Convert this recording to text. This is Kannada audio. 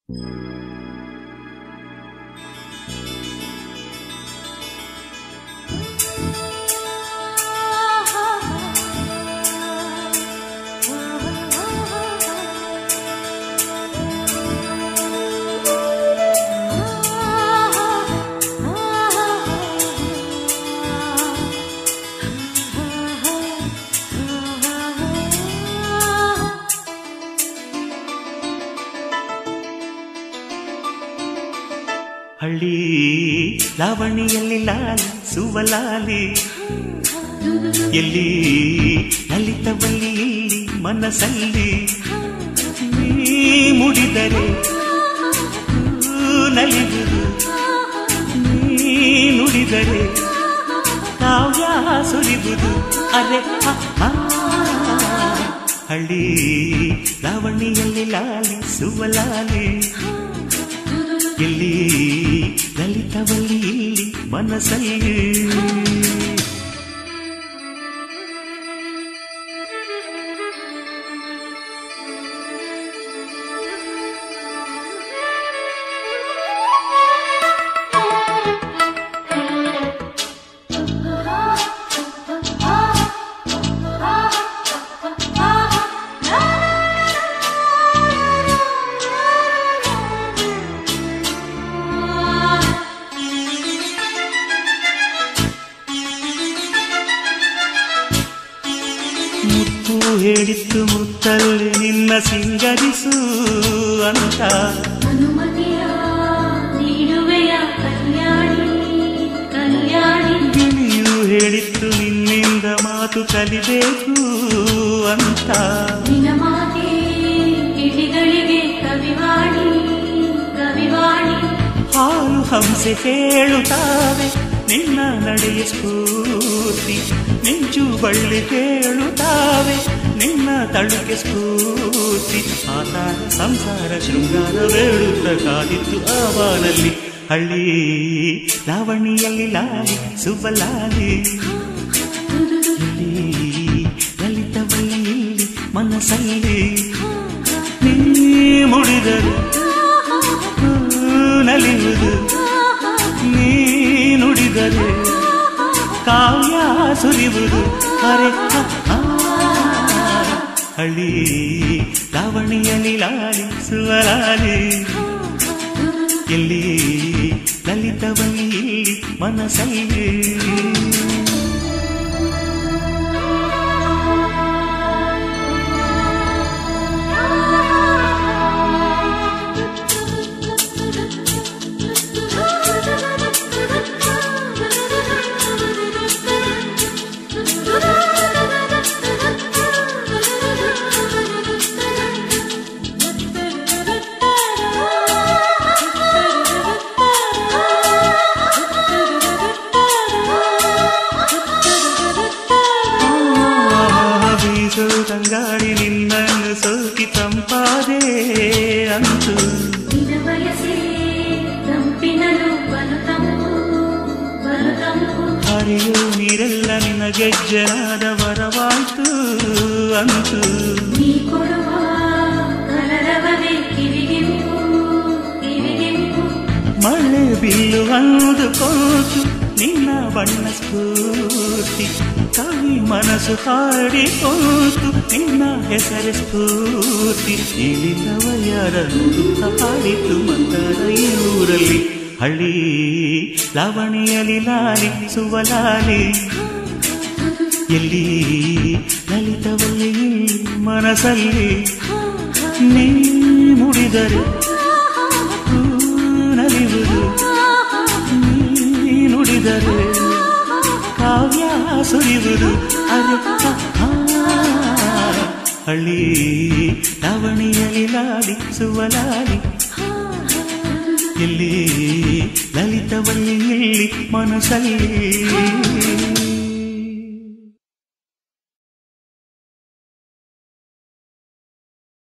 ಹಳ್ಳಿ ಲಾವಣಿಯಲ್ಲಿ ಲಾಲಿ ಸುವಲಾಲಿ ಎಲ್ಲಿ ಲಲಿತವಲ್ಲಿ ಇಲ್ಲಿ ಮನಸ್ಸಲ್ಲಿ ನೀ ಮುಡಿದರೆ ನಲಿಯುವುದು ನೀ ನುಡಿದರೆ ಕಾವ್ಯ ಸುರಿಯುವುದು ಅರೆ ಹಳ್ಳಿ ಲಾವಣಿಯಲ್ಲಿ ಲಾಲಿ ಸುವಲಾಲಿ ಎಲ್ಲಿ ಲಲಿತವಲ್ಲಿ ಇಲ್ಲಿ ಮನಸ್ಸಲ್ಲಿ ಮುತ್ತು ಹೇಳಿತ್ತು ಮುತ್ತಲ್ಲಿ ನಿನ್ನ ಸಿಂಗರಿಸು ಅಂತ ಗಿಳಿಯು ಹೇಳಿತ್ತು ನಿನ್ನಿಂದ ಮಾತು ಕಲಿಬೇಕು ಅಂತ ಹಾಲು ಹಂಸೆ ಹೇಳುತ್ತಾವೆ ನಿನ್ನ ನಡೆಯ ಸ್ಫೂರ್ತಿ ನಿಂಚು ಬಳ್ಳಿ ಕೇಳುತ್ತಾವೆ ನಿನ್ನ ತಳುಕೆ ಸ್ಫೂರ್ತಿ ಆತಾರ ಸಂಸಾರ ಶೃಂಗಾರ ಬೇಡುತ್ತ ಕಾದಿತ್ತು ಆವಾನಲ್ಲಿ ಹಳ್ಳಿ ಲಾವಣಿಯಲ್ಲಿ ಲಾಲಿ ಸುಬಲಾಲಿ ಲಲಿತವಲ್ಲಿ ಇಲ್ಲಿ ಮನಸ್ಸಲ್ಲಿ ನೀ ಮುಡಿದರು ನಲಿಯುವುದು ನೀ ನುಡಿದರೆ ಕಾವ್ಯ ಸುರಿಯುವುದು ಅರೆ ಹಳ್ಳಿ ಲಾವಣಿಯಲ್ಲಿ ಲಾಲಿ ಸುವಲಾಲಿ ಎಲ್ಲಿ ಲಲಿತವಲ್ಲಿ ಇಲ್ಲಿ ಮನಸ್ಸಲ್ಲಿ ತಂಗಾಡಿ ನಿನ್ನನ್ನು ಸೋಕಿ ತಂಪಾದೆ ಅಂತು ಹರಿಯೋ ನೀರೆಲ್ಲ ನಿನ್ನ ಗೆಜ್ಜೆನಾದ ವರವಾಯ್ತು ಅಂತು ಮಳೆ ಬಿಲ್ಲು ಅಂದುಕೋತು ನಿನ್ನ ಬಣ್ಣ ಸ್ಫೂರ್ತಿ ಕವಿ ಮನಸ್ಸು ಹಾಡಿಕೋತು ನಿನ್ನ ಹೆಸರು ಸ್ಫೂರ್ತಿ ಇಲ್ಲಿಂದವ ಯಾರನ್ನು ಹಾಡಿತು ಮಂದರ ಈ ಊರಲ್ಲಿ ಹಳ್ಳಿ ಲಾವಣಿಯಲ್ಲಿ ಲಾಲಿ ಸುವಲಾಲಿ ಎಲ್ಲಿ ಲಲಿತವಲ್ಲಿ ಮನಸ್ಸಲ್ಲಿ ನೀ ಮುಡಿದರೆ ನಲಿಯುವುದು ನೀ ನುಡಿದರೆ ಕಾವ್ಯ ಸುರಿಯುವುದು ಅರೆ ಹಳ್ಳಿ ಲಾವಣಿಯಲ್ಲಿ ಲಾಲಿ ಸುವಲಾಲಿ ಎಲ್ಲಿ ಲಲಿತವಲ್ಲಿ ಇಲ್ಲಿ ಮನಸ್ಸಲ್ಲಿ